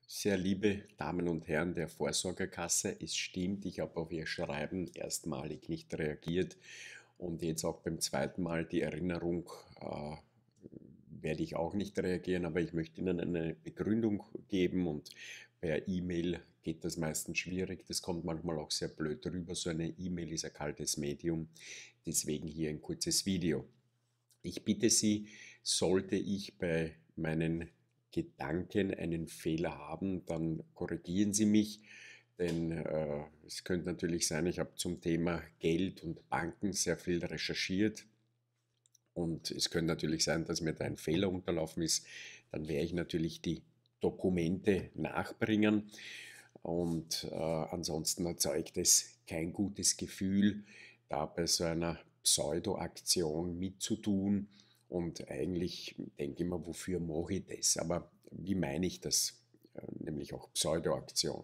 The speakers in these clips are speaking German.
Sehr liebe Damen und Herren der Vorsorgerkasse, es stimmt, ich habe auf Ihr Schreiben erstmalig nicht reagiert und jetzt auch beim zweiten Mal die Erinnerung werde ich auch nicht reagieren, aber ich möchte Ihnen eine Begründung geben und per E-Mail geht das meistens schwierig. Das kommt manchmal auch sehr blöd rüber. So eine E-Mail ist ein kaltes Medium, deswegen hier ein kurzes Video. Ich bitte Sie, sollte ich bei meinen Gedanken einen Fehler haben, dann korrigieren Sie mich, denn es könnte natürlich sein, ich habe zum Thema Geld und Banken sehr viel recherchiert und es könnte natürlich sein, dass mir da ein Fehler unterlaufen ist. Dann werde ich natürlich die Dokumente nachbringen und ansonsten erzeugt es kein gutes Gefühl, da bei so einer Pseudo-Aktion mitzutun. Und eigentlich denke ich mir, wofür mache ich das? Aber wie meine ich das? Nämlich auch Pseudo-Aktion.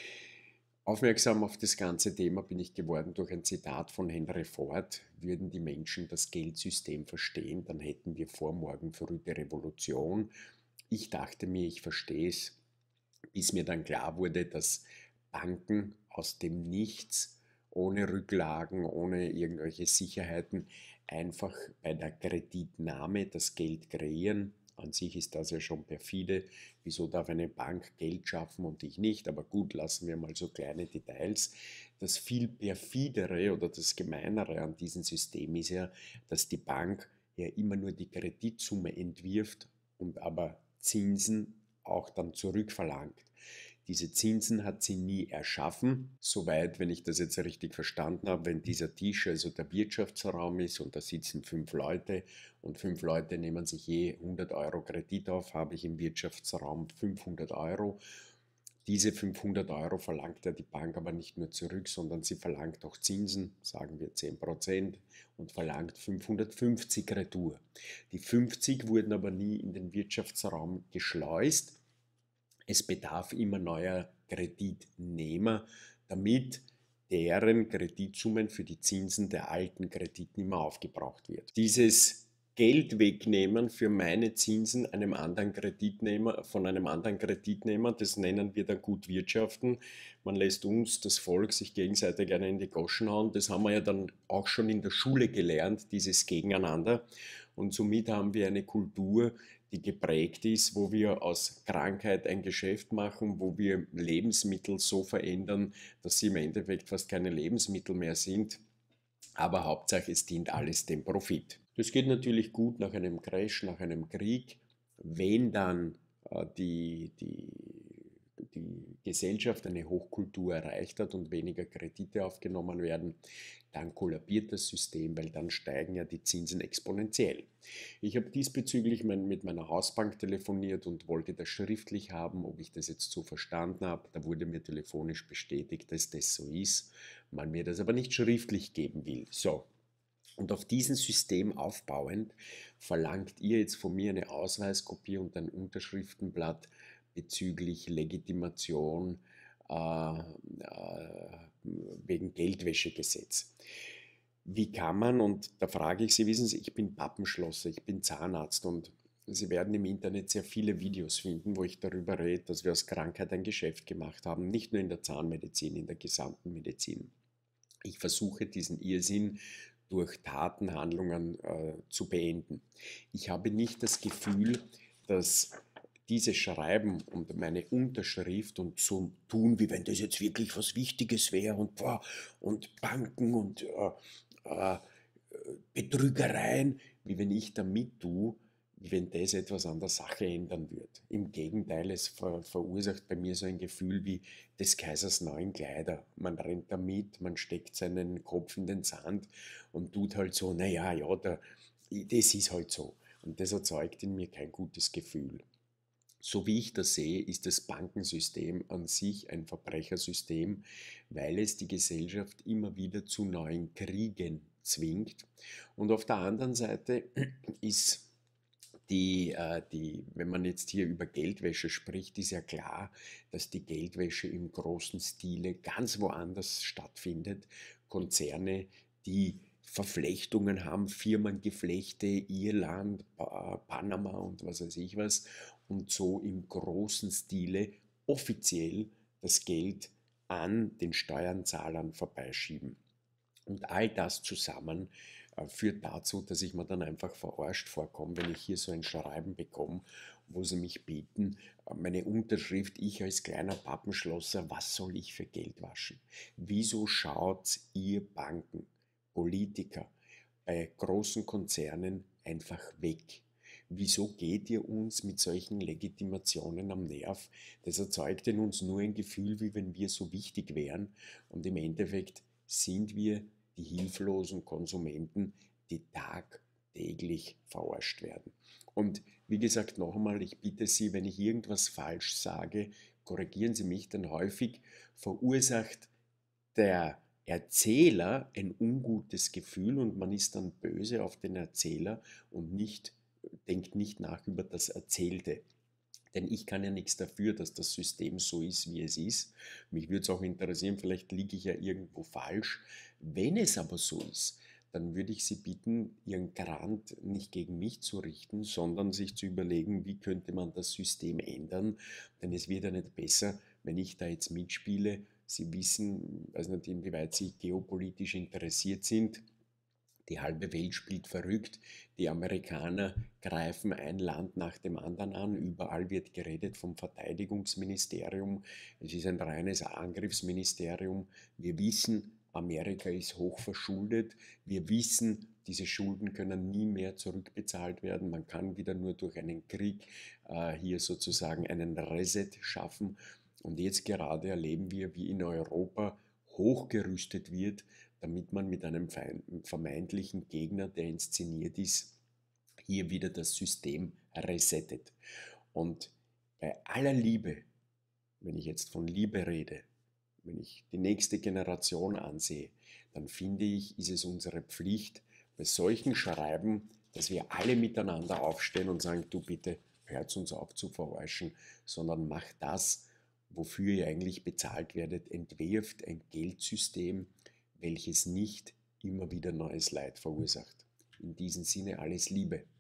Aufmerksam auf das ganze Thema bin ich geworden durch ein Zitat von Henry Ford. Würden die Menschen das Geldsystem verstehen, dann hätten wir vor morgen früh die Revolution. Ich dachte mir, ich verstehe es, bis mir dann klar wurde, dass Banken aus dem Nichts, ohne Rücklagen, ohne irgendwelche Sicherheiten, einfach bei der Kreditnahme das Geld kreieren. An sich ist das ja schon perfide. Wieso darf eine Bank Geld schaffen und ich nicht? Aber gut, lassen wir mal so kleine Details. Das viel perfidere oder das Gemeinere an diesem System ist ja, dass die Bank ja immer nur die Kreditsumme entwirft und aber Zinsen auch dann zurückverlangt. Diese Zinsen hat sie nie erschaffen. Soweit, wenn ich das jetzt richtig verstanden habe, wenn dieser Tisch also der Wirtschaftsraum ist und da sitzen 5 Leute und 5 Leute nehmen sich je 100 € Kredit auf, habe ich im Wirtschaftsraum 500 €. Diese 500 € verlangt ja die Bank aber nicht nur zurück, sondern sie verlangt auch Zinsen, sagen wir 10%, und verlangt 550 retour. Die 50 wurden aber nie in den Wirtschaftsraum geschleust. Es bedarf immer neuer Kreditnehmer, damit deren Kreditsummen für die Zinsen der alten Kreditnehmer aufgebraucht wird. Dieses Geld wegnehmen für meine Zinsen einem anderen Kreditnehmer, von einem anderen Kreditnehmer, das nennen wir dann gut wirtschaften. Man lässt uns, das Volk, sich gegenseitig gerne in die Goschen hauen. Das haben wir ja dann auch schon in der Schule gelernt, dieses Gegeneinander. Und somit haben wir eine Kultur, die geprägt ist, wo wir aus Krankheit ein Geschäft machen, wo wir Lebensmittel so verändern, dass sie im Endeffekt fast keine Lebensmittel mehr sind. Aber Hauptsache, es dient alles dem Profit. Das geht natürlich gut nach einem Crash, nach einem Krieg, wenn dann die Gesellschaft eine Hochkultur erreicht hat und weniger Kredite aufgenommen werden, dann kollabiert das System, weil dann steigen ja die Zinsen exponentiell. Ich habe diesbezüglich mit meiner Hausbank telefoniert und wollte das schriftlich haben, ob ich das jetzt so verstanden habe. Da wurde mir telefonisch bestätigt, dass das so ist, man mir das aber nicht schriftlich geben will. So, und auf diesem System aufbauend verlangt ihr jetzt von mir eine Ausweiskopie und ein Unterschriftenblatt bezüglich Legitimation wegen Geldwäschegesetz. Wie kann man, und da frage ich Sie, wissen Sie, ich bin Pappenschlosser, ich bin Zahnarzt und Sie werden im Internet sehr viele Videos finden, wo ich darüber rede, dass wir aus Krankheit ein Geschäft gemacht haben, nicht nur in der Zahnmedizin, in der gesamten Medizin. Ich versuche diesen Irrsinn durch Taten, Handlungen zu beenden. Ich habe nicht das Gefühl, dass dieses Schreiben und meine Unterschrift und so tun, wie wenn das jetzt wirklich was Wichtiges wäre und Banken und äh, Betrügereien, wie wenn ich damit tue, wie wenn das etwas an der Sache ändern wird. Im Gegenteil, es verursacht bei mir so ein Gefühl wie des Kaisers neuen Kleider. Man rennt damit, man steckt seinen Kopf in den Sand und tut halt so, naja, ja, das ist halt so. Und das erzeugt in mir kein gutes Gefühl. So wie ich das sehe, ist das Bankensystem an sich ein Verbrechersystem, weil es die Gesellschaft immer wieder zu neuen Kriegen zwingt. Und auf der anderen Seite ist wenn man jetzt hier über Geldwäsche spricht, ist ja klar, dass die Geldwäsche im großen Stile ganz woanders stattfindet. Konzerne, die Verflechtungen haben, Firmengeflechte, Irland, Panama und was weiß ich was, und so im großen Stile offiziell das Geld an den Steuerzahlern vorbeischieben. Und all das zusammen führt dazu, dass ich mir dann einfach verarscht vorkomme, wenn ich hier so ein Schreiben bekomme, wo sie mich bitten, meine Unterschrift, ich als kleiner Pappenschlosser, was soll ich für Geld waschen? Wieso schaut ihr Banken, Politiker bei großen Konzernen einfach weg? Wieso geht ihr uns mit solchen Legitimationen am Nerv? Das erzeugt in uns nur ein Gefühl, wie wenn wir so wichtig wären, und im Endeffekt sind wir die hilflosen Konsumenten, die tagtäglich verarscht werden. Und wie gesagt, noch einmal, ich bitte Sie, wenn ich irgendwas falsch sage, korrigieren Sie mich, denn häufig verursacht der Erzähler ein ungutes Gefühl und man ist dann böse auf den Erzähler und denkt nicht nach über das Erzählte. Denn ich kann ja nichts dafür, dass das System so ist, wie es ist. Mich würde es auch interessieren, vielleicht liege ich ja irgendwo falsch. Wenn es aber so ist, dann würde ich Sie bitten, Ihren Garant nicht gegen mich zu richten, sondern sich zu überlegen, wie könnte man das System ändern. Denn es wird ja nicht besser, wenn ich da jetzt mitspiele. Sie wissen, weiß nicht, inwieweit Sie geopolitisch interessiert sind. Die halbe Welt spielt verrückt. Die Amerikaner greifen ein Land nach dem anderen an. Überall wird geredet vom Verteidigungsministerium. Es ist ein reines Angriffsministerium. Wir wissen, Amerika ist hochverschuldet. Wir wissen, diese Schulden können nie mehr zurückbezahlt werden. Man kann wieder nur durch einen Krieg hier sozusagen einen Reset schaffen. Und jetzt gerade erleben wir, wie in Europa hochgerüstet wird, damit man mit einem vermeintlichen Gegner, der inszeniert ist, hier wieder das System resettet. Und bei aller Liebe, wenn ich jetzt von Liebe rede, wenn ich die nächste Generation ansehe, dann finde ich, ist es unsere Pflicht, bei solchen Schreiben, dass wir alle miteinander aufstehen und sagen, du bitte, hört uns auf zu verarschen, sondern macht das, wofür ihr eigentlich bezahlt werdet, entwirft ein Geldsystem, welches nicht immer wieder neues Leid verursacht. In diesem Sinne alles Liebe.